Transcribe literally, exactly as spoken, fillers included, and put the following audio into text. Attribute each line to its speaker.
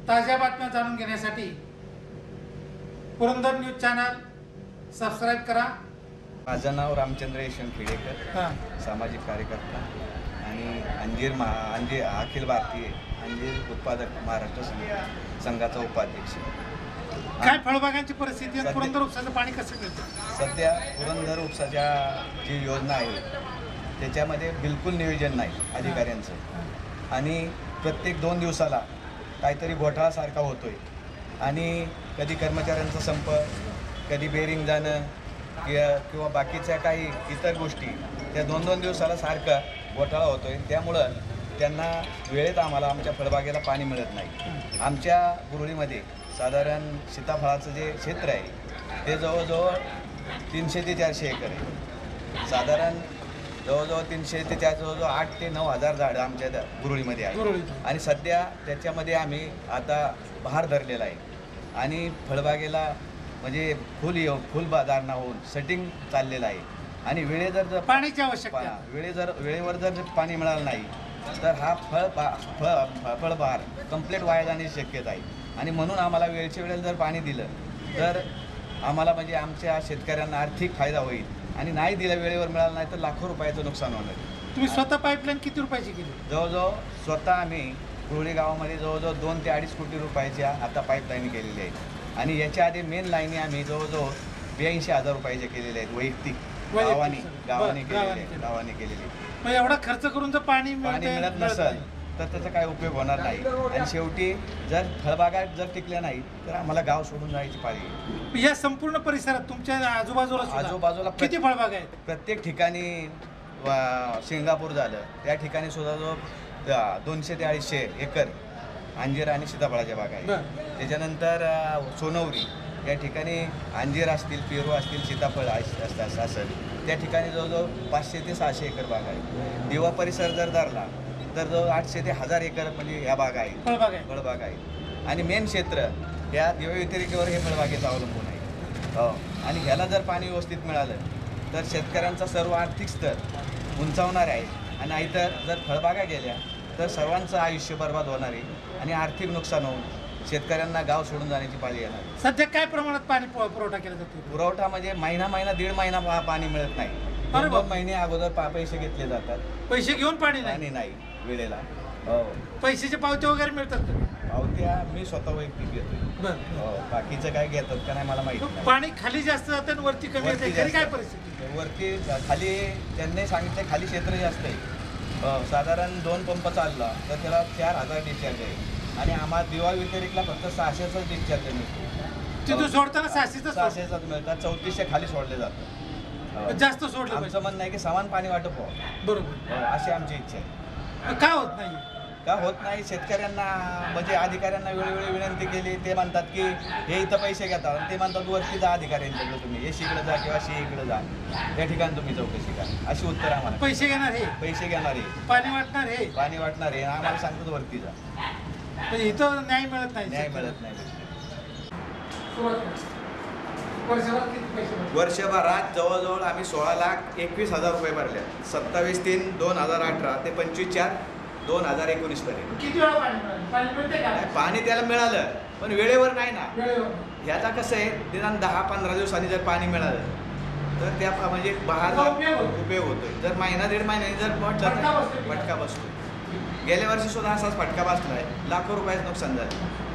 Speaker 1: ताज्या बातम्या जाणून घेण्यासाठी पुरंदर न्यूज चॅनल सबस्क्राईब करा।
Speaker 2: माझं नाव रामचंद्र यशवंत खेडेकर,
Speaker 1: हां
Speaker 2: सामाजिक कार्यकर्ता आणि अंजीर महा अंजीर अखिल भारतीय अंजीर उत्पादक महाराष्ट्र संघ संघाचा उपाध्यक्ष।
Speaker 1: काय फळबागांची परिस्थिती आणि पुरंदर उपसाचं पाणी कसं मिळतं?
Speaker 2: सध्या पुरंदर उपसाच्या जी योजना आहे त्याच्यामध्ये बिलकुल नियोजन नाही अधिकाऱ्यांचं आणि प्रत्येक दोन दिवसाला काहीतरी घोटाळासारखा होतोय आणि कधी कर्मचाऱ्यांचा संप, कधी बेरिंग जाणं किंवा बाकीच्या काही इतर गोष्टी त्या दोन दोन दिवसाला सारखा घोटाळा होतोय। त्यामुळं त्यांना वेळेत आम्हाला आमच्या फळबागेला पाणी मिळत नाही। आमच्या गुरुळीमध्ये साधारण सीताफळाचं जे क्षेत्र आहे ते जवळजवळ तीनशे ते चारशे एकर आहे। साधारण जवळजवळ तीनशे ते चार जवळजवळ आठ ते नऊ हजार झाडं आमच्या गुरुळीमध्ये आहे आणि सध्या त्याच्यामध्ये आम्ही आता बहार धरलेला आहे आणि फळबागेला म्हणजे फुल येऊ फुल बाजारणा होऊन सेटिंग चाललेलं आहे आणि वेळे जर जर
Speaker 1: पाण्याची आवश्यकता
Speaker 2: वेळे जर वेळेवर जर पाणी मिळालं नाही तर हा फळ बा फळ फळबहार कंप्लीट वाया जाण्याची शक्यता आहे आणि म्हणून आम्हाला वेळच्या वेळेला जर पाणी दिलं तर आम्हाला म्हणजे आमच्या शेतकऱ्यांना आर्थिक फायदा होईल आणि नाही दिलं वेळेवर मिळालं नाही तर लाखो रुपयाचं नुकसान होणार।
Speaker 1: तुम्ही स्वतः पाईपलाईन किती रुपयाची केली?
Speaker 2: जवळजवळ स्वतः आम्ही गुरुळी गावामध्ये जवळजवळ दोन ते अडीच कोटी रुपयाच्या आता पाईपलाईन केलेली आहे आणि याच्या आधी मेन लाईनी आम्ही जवळजवळ ब्याऐंशी हजार रुपयाच्या केलेल्या आहेत वैयक्तिक गावाने गावाने केलेले गावाने केलेली।
Speaker 1: मग एवढा खर्च करून जर पाणी
Speaker 2: पाणी मिळत नसेल तर त्याचा काय उपयोग होणार नाही आणि शेवटी जर फळबागा जर टिकल्या नाही तर आम्हाला गाव सोडून जायची पाळी येईल।
Speaker 1: या संपूर्ण परिसरात तुमच्या आजूबाजूला
Speaker 2: आजूबाजूला
Speaker 1: किती फळबाग आहेत?
Speaker 2: प्रत्येक ठिकाणी सिंगापूर झालं त्या ठिकाणी सुद्धा जो दोनशे ते अडीचशे एकर अंजीर आणि सीताफळाच्या बाग आहेत। त्याच्यानंतर सोनवरी या ठिकाणी अंजीर असतील, पेरू असतील, सीताफळ असतात असेल त्या ठिकाणी जवळजवळ पाचशे ते सहाशे एकर बाग आहे। दिवा परिसर जर धरला तर जवळ आठशे ते हजार एकर म्हणजे ह्या बाग आहेत
Speaker 1: फळबाग आहे
Speaker 2: फळबाग आहेत आणि मेन क्षेत्र या दिवा व्यतिरिकेवर हे फळबागेचं अवलंबून आहे। हो आणि ह्याला जर पाणी व्यवस्थित मिळालं तर शेतकऱ्यांचा सर्व आर्थिक स्तर उंचावणार आहे आणि नाहीतर जर फळबागा गेल्या तर सर्वांचं आयुष्य बर्बाद होणार आहे आणि आर्थिक नुकसान होऊन शेतकऱ्यांना गाव सोडून जाण्याची पाळी येणार।
Speaker 1: सध्या काय प्रमाणात पाणी पुरवठा केला जातो?
Speaker 2: पुरवठा म्हणजे महिना महिना दीड महिना पाणी मिळत नाही। दोन दोन महिने अगोदर पा पैसे घेतले जातात,
Speaker 1: पैसे घेऊन पाणी
Speaker 2: पाणी नाही वेळेला। हो
Speaker 1: पैशाचे पावत्या वगैरे मिळतात?
Speaker 2: पावत्या मी स्वतः वैयक्तिक घेतोय। हो बाकीचं काय घेतात का नाही मला माहिती नाही।
Speaker 1: पाणी खाली जास्त जातं आणि वरती कमी येते, खरी काय परिस्थिती?
Speaker 2: वरती खाली त्यांनी सांगितलं खाली क्षेत्र जास्त आहे, साधारण दोन पंप चालला तर त्याला चार हजार डिस्चार्ज आहे आणि आम्हाला दिवा व्यतिरिक्तला फक्त सहाशेचाच डिस्चार्ज मिळतो।
Speaker 1: तिथून सोडताना सहाशेच
Speaker 2: सहाशेचाच मिळतात, चौतीसशे खाली सोडले जातं।
Speaker 1: जास्त सोडलं
Speaker 2: आमचं म्हणणं आहे की समान पाणी वाटप व्हावं
Speaker 1: बरोबर
Speaker 2: अशी आमची इच्छा आहे।
Speaker 1: का होत नाही?
Speaker 2: का होत नाही शेतकऱ्यांना म्हणजे अधिकाऱ्यांना वेळोवेळी विनंती केली ते म्हणतात की हे इथं पैसे घेतात आणि ते म्हणतात वरती जा अधिकाऱ्यांच्याकडे, तुम्ही हे शिकडे जा किंवा शी इकडे जा त्या ठिकाणी तुम्ही चौकशी करा अशी उत्तर आम्हाला।
Speaker 1: पैसे घेणार हे
Speaker 2: पैसे घेणार हे
Speaker 1: पाणी वाटणार हे
Speaker 2: पाणी वाटणार हे आम्हाला सांगतात वरती जा,
Speaker 1: म्हणजे इथं न्याय मिळत नाही
Speaker 2: न्याय मिळत नाही।
Speaker 1: वर्षभरात
Speaker 2: वर्षभरात जवळजवळ आम्ही सोळा लाख एकवीस हजार रुपये भरले, सत्तावीस तीन दोन हजार अठरा ते पंचवीस चार दोन हजार एकोणीस पर्यंत।
Speaker 1: किती वेळा पाणी मिळालं? पाणी मिळते का?
Speaker 2: पाणी त्याला मिळालं पण वेळेवर नाही ना।
Speaker 1: वेळेवर
Speaker 2: ह्याचा कसं आहे निदान दहा पंधरा दिवसांनी जर पाणी मिळालं तर त्या म्हणजे बहार उपयोग होतोय। जर महिना दीड महिन्याने जर म्हटलं फटका बसतो, गेल्या वर्षी सुद्धा असाच फटका बसलाय, लाखो रुपयाचं नुकसान झालं।